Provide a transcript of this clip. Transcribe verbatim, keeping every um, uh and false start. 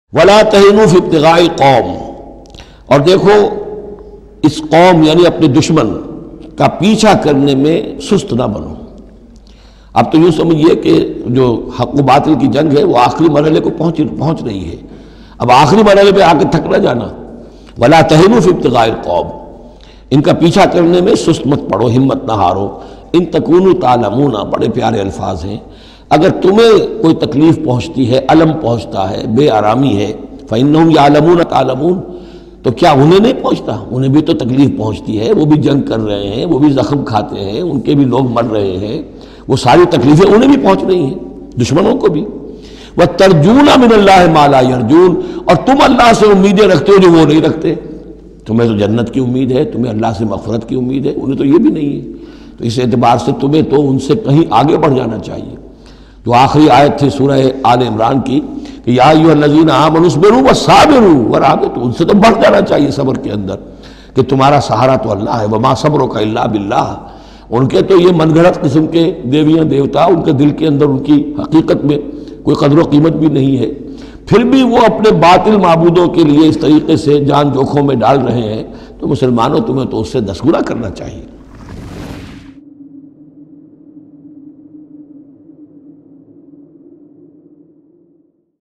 ولا تہنوا فی ابتغاء القوم، اور دیکھو اس قوم یعنی اپنے دشمن کا پیچھا کرنے میں سست نہ بنو۔ اب تو یوں سمجھیے کہ جو حق و باطل کی جنگ ہے وہ آخری مرحلے کو پہنچ پہنچ رہی ہے، اب آخری مرحلے پہ آ کے تھک نہ جانا۔ ولا تہنوا فی ابتغاء القوم، ان کا پیچھا کرنے میں سست مت پڑو، ہمت نہ ہارو۔ ان تکونوا تعلمون، بڑے پیارے الفاظ ہیں، اگر تمہیں کوئی تکلیف پہنچتی ہے، الم پہنچتا ہے، بے آرامی ہے، فإنہم یعلمون تعلمون، تو کیا انہیں نہیں پہنچتا؟ انہیں بھی تو تکلیف پہنچتی ہے، وہ بھی جنگ کر رہے ہیں، وہ بھی زخم کھاتے ہیں، ان کے بھی لوگ مر رہے ہیں، وہ ساری تکلیفیں انہیں بھی پہنچ رہی ہیں، دشمنوں کو بھی۔ وَتَرْجُونَ مِنَ اللَّهِ مَا لَا يَرْجُونَ، اور تم اللہ سے امیدیں رکھتے ہو جو وہ نہیں رکھتے۔ تمہیں تو جنت کی امید ہے، تمہیں اللہ سے مغفرت کی امید ہے، انہیں تو یہ بھی نہیں ہے۔ تو اس اعتبار سے تمہیں تو ان سے کہیں آگے بڑھ جانا چاہیے۔ جو آخری آیت تھی سورہ آل عمران کی کہ یا ایھا الذین آمنوا اصبروا وصابروا ورابطوا، ان سے تو بڑھ جانا چاہیے صبر کے اندر کہ تمہارا سہارا تو اللہ ہے، وما صبرک الا باللہ۔ ان کے تو یہ من گھڑت قسم کے دیویاں دیوتا، ان کے دل کے اندر ان کی حقیقت میں کوئی قدر و قیمت بھی نہیں ہے، پھر بھی وہ اپنے باطل معبودوں کے لیے اس طریقے سے جان جوکھوں میں ڈال رہے ہیں، تو مسلمانوں تمہیں تو اس سے دس گنا کرنا چاہیے۔